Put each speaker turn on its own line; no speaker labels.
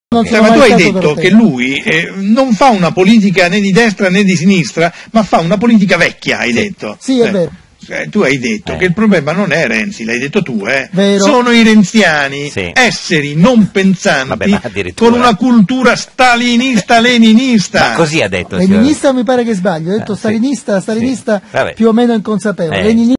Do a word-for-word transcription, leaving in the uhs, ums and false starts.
Okay. Ma tu hai detto che lui eh, non fa una politica né di destra né di sinistra, ma fa una politica vecchia, hai
sì.
detto.
Sì, è vero.
Eh, tu hai detto
eh.
che il problema non è Renzi, l'hai detto tu, eh.
Vero.
Sono i renziani,
sì.
esseri non pensanti,
Vabbè,
con una cultura stalinista-leninista.
Ma così ha detto.
Leninista mi pare che sbaglio, ho detto
ah,
stalinista,
sì.
stalinista
Sì.
più o meno inconsapevole.
Eh.